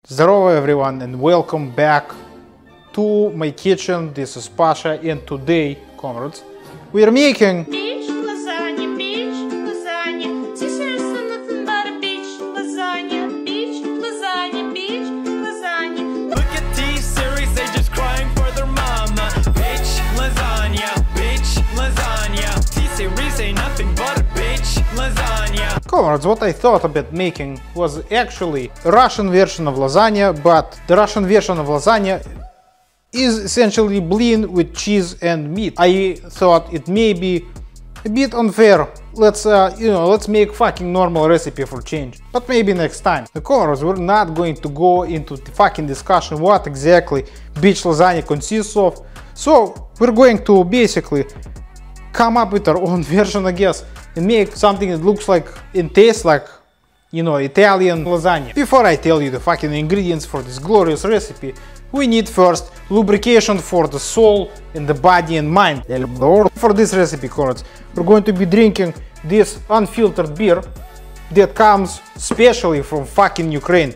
Здорово everyone and welcome back to my kitchen. This is Pasha and today, comrades, we are making Beach lasagna, this is nothing but a beach lasagna, beach lasagna, beach lasagna. Look at these series, they just crying for their mama. Bitch lasagna, bitch lasagna. T-series ain't nothing but a bitch lasagna. comrades. What I thought about making was actually a Russian version of lasagna, but the Russian version of lasagna is essentially blend with cheese and meat. I thought it may be a bit unfair. Let's make fucking normal recipe for change. But maybe next time. The comrades, we're not going to go into the fucking discussion what exactly beach lasagna consists of. So we're going to basically come up with our own version, I guess, and make something that looks like and tastes like, you know, Italian lasagna. Before I tell you the fucking ingredients for this glorious recipe, we need first lubrication for the soul and the body and mind. For this recipe, comrades, we're going to be drinking this unfiltered beer that comes specially from fucking Ukraine.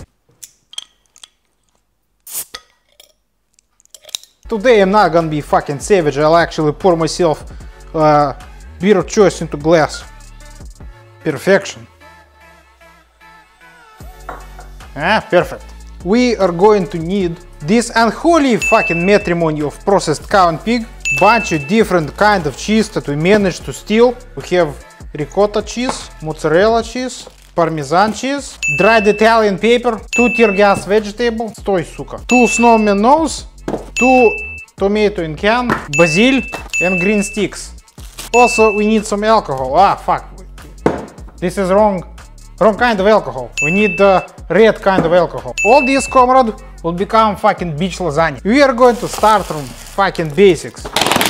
Today I'm not gonna be fucking savage. I'll actually pour myself beer of choice into glass. Perfection. Perfect. We are going to need this unholy fucking matrimony of processed cow and pig, bunch of different kind of cheese that we managed to steal. We have ricotta cheese, mozzarella cheese, parmezan cheese, dried Italian pepper, 2 tear gas vegetables, sтой, сука, 2 snowman nose, 2 tomato in can, basil, and green sticks. Also, we need some alcohol. Fuck. This is wrong kind of alcohol. We need the red kind of alcohol. All this, comrade, will become fucking beach lasagna. We are going to start from fucking basics.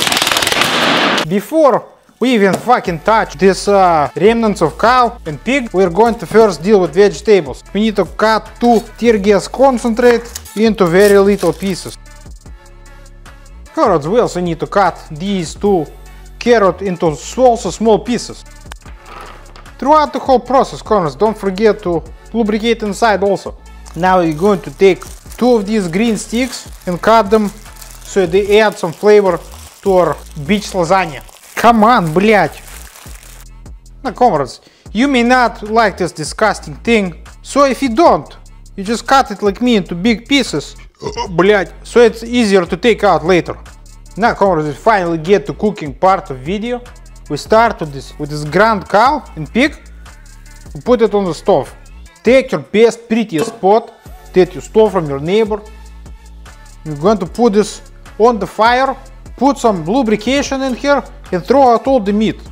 Before we even fucking touch this remnants of cow and pig, we're going to first deal with vegetables. We need to cut 2 tear gas concentrate into very little pieces. Comrades, we also need to cut these 2 carrots into also small pieces. Throughout the whole process, comrades, don't forget to lubricate inside also. Now we're going to take 2 of these green sticks and cut them so they add some flavor to our beach lasagna. Come on, блять! Now, comrades, you may not like this disgusting thing, so if you don't, you just cut it like me into big pieces, блять, so it's easier to take out later. Now, comrades, we finally get to cooking part of video. We start with this ground cow and pig. We put it on the stove. Take your best, prettiest pot that you stole from your neighbor. You're going to put this on the fire, put some lubrication in here, and throw out all the meat.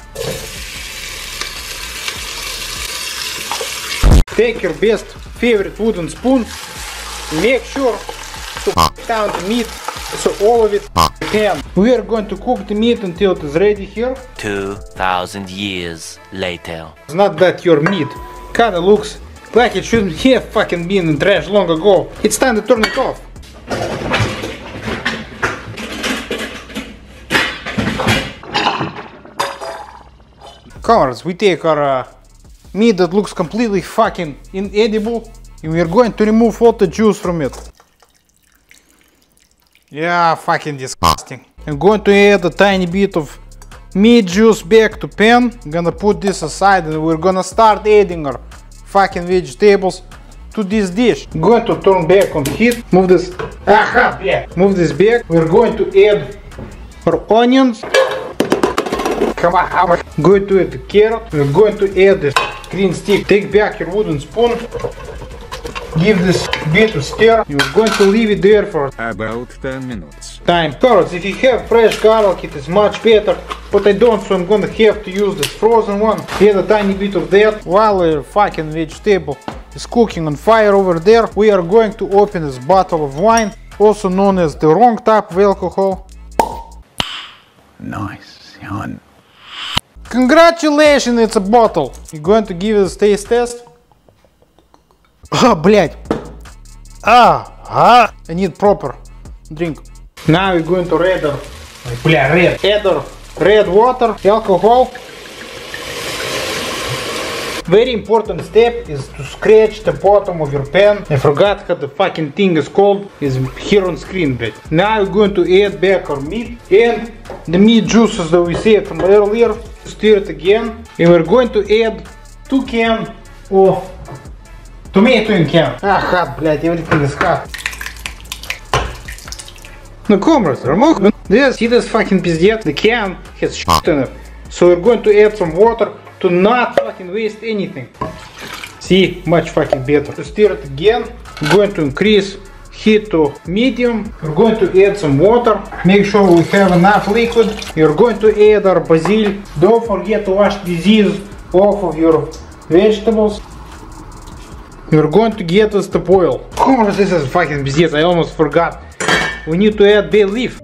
Take your best favorite wooden spoon. Make sure to down the meat so all of it can. We are going to cook the meat until it is ready here. 2,000 years later. It's not that your meat kinda looks like it shouldn't have fucking been in trash long ago. It's time to turn it off. Comrades, we take our meat that looks completely fucking inedible and we are going to remove all the juice from it. Yeah, fucking disgusting. I'm going to add a tiny bit of meat juice back to pan. I'm gonna put this aside and we're gonna start adding our fucking vegetables to this dish. I'm going to turn back on heat. Move this. Move this back. We're going to add our onions. Come on. I'm going to add the carrot. We're going to add this green stick. Take back your wooden spoon. Give this bit a stir. You're going to leave it there for about 10 minutes. Time. Comrades, if you have fresh garlic, it is much better, but I don't, so I'm gonna have to use this frozen one. Add a tiny bit of that. While the fucking vegetable is cooking on fire over there, we are going to open this bottle of wine, also known as the wrong type of alcohol. Nice, son. Congratulations, it's a bottle. You're going to give it a taste test. Блять. I need proper drink. Now we're going to add red water, alcohol. Very important step is to scratch the bottom of your pan. I forgot how the fucking thing is called. It's here on screen, bitch. Now we're going to add back our meat and the meat juices that we saved from earlier. Stir it again. And we're going to add 2 cans of tomato in can. Ah, hot, блядь, everything is hot. No, comrades, remove this. See this fucking пиздец? The can has shit in it. So we're going to add some water to not fucking waste anything. See, much fucking better. To stir it again, I'm going to increase heat to medium. We're going to add some water. Make sure we have enough liquid. You're going to add our basil. Don't forget to wash disease off of your vegetables. We're going to get this to boil. Oh, this is fucking business. I almost forgot. We need to add bay leaf.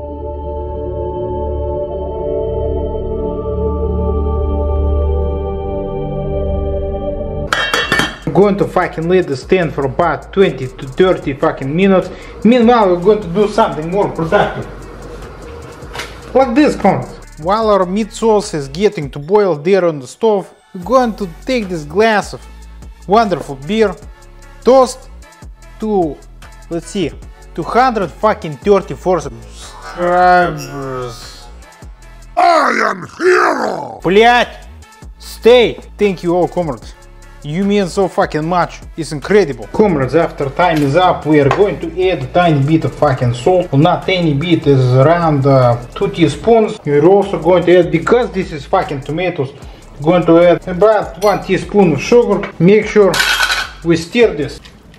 I'm going to fucking let this stand for about 20 to 30 fucking minutes. Meanwhile, we're going to do something more productive. Like this, comrades. While our meat sauce is getting to boil there on the stove, we're going to take this glass of wonderful beer, toast to, let's see, 234 subscribers. I am hero! Блять! Stay! Thank you all, comrades. You mean so fucking much. It's incredible. Comrades, after time is up, we are going to add a tiny bit of fucking salt. Well, not tiny bit, is around 2 teaspoons. We're also going to add, because this is fucking tomatoes, going to add about 1 teaspoon of sugar. Make sure we stir this.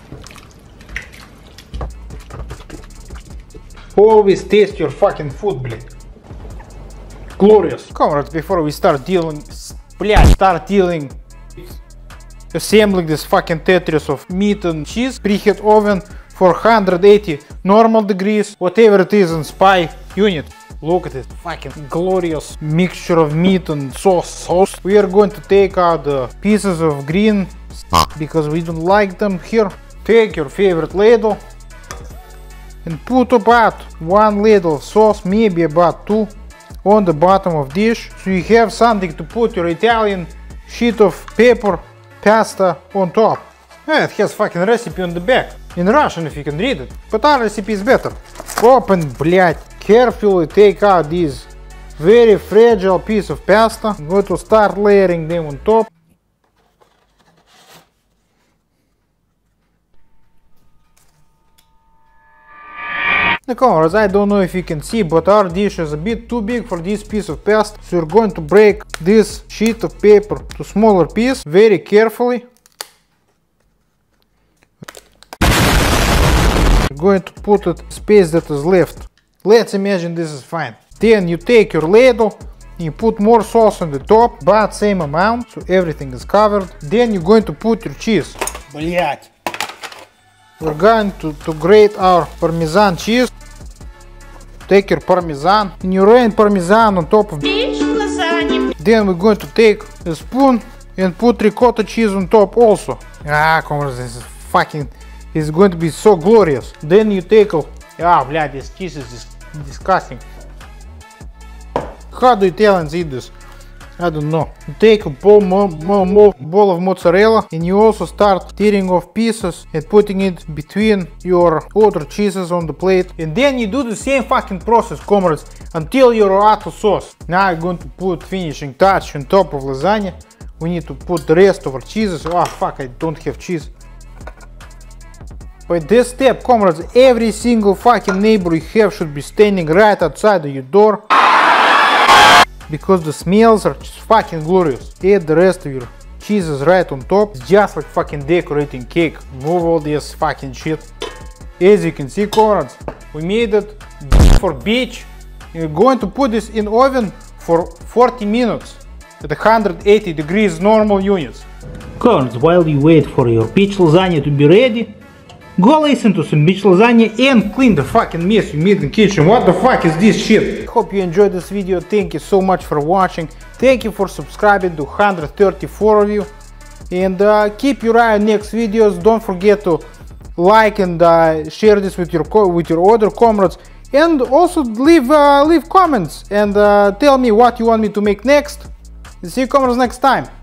Always taste your fucking food, блядь. Glorious. Comrades, before we start assembling this fucking Tetris of meat and cheese, preheat oven for 180 normal degrees, whatever it is in SPY unit. Look at this fucking glorious mixture of meat and sauce. We are going to take out the pieces of green because we don't like them here. Take your favorite ladle and put about 1 ladle of sauce, maybe about 2, on the bottom of dish, so you have something to put your Italian sheet of paper pasta on top. Yeah, it has fucking recipe on the back. In Russian if you can read it. But our recipe is better. Open, блять. Carefully take out this very fragile piece of pasta. I'm going to start layering them on top. The comrades, I don't know if you can see, but our dish is a bit too big for this piece of pasta. So you're going to break this sheet of paper to smaller pieces very carefully. You're going to put it in space that is left. Let's imagine this is fine. Then you take your ladle, you put more sauce on the top, about same amount, so everything is covered. Then you're going to put your cheese. Блять. We're going to grate our parmesan cheese. Take your parmesan and you rain parmesan on top of Beach lasagna. Then we're going to take a spoon and put ricotta cheese on top also. Ah, comrades, this is fucking, it's going to be so glorious. Then you take a, блядь, this cheese is disgusting. How do Italians eat this? I don't know. You take a bowl of mozzarella and you also start tearing off pieces and putting it between your other cheeses on the plate. And then you do the same fucking process, comrades, until you're out of sauce. Now you're going to put finishing touch on top of lasagna. We need to put the rest of our cheeses. Oh fuck, I don't have cheese. By this step, comrades, every single fucking neighbor you have should be standing right outside of your door. Because the smells are just fucking glorious. Add the rest of your cheeses right on top. It's just like fucking decorating cake. Move all this fucking shit. As you can see, comrades, we made it for beach. We're going to put this in oven for 40 minutes at 180 degrees normal units. Comrades, while you wait for your beach lasagna to be ready, go listen to some beach lasagna and clean the fucking mess you made in the kitchen. What the fuck is this shit? Hope you enjoyed this video. Thank you so much for watching. Thank you for subscribing to 134 of you. And keep your eye on next videos. Don't forget to like and share this with your other comrades. And also leave comments and tell me what you want me to make next. See you comrades next time.